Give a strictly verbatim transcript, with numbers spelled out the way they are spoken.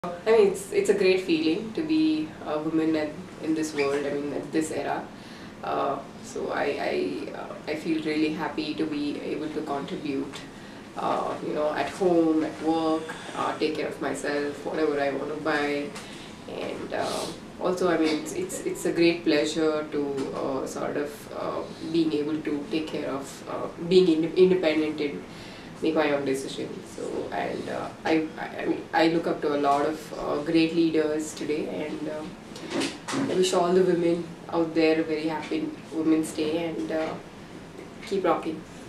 I mean, it's it's a great feeling to be a woman and in this world. I mean, at this era. Uh, so I I, uh, I feel really happy to be able to contribute. Uh, you know, at home, at work, uh, take care of myself, whatever I want to buy, and uh, also I mean it's, it's it's a great pleasure to uh, sort of uh, being able to take care of uh, being in, independent and make my own decisions. So and uh, I, I I mean I look up to a lot of uh, great leaders today, and uh, I wish all the women out there a very happy Women's Day, and uh, keep rocking.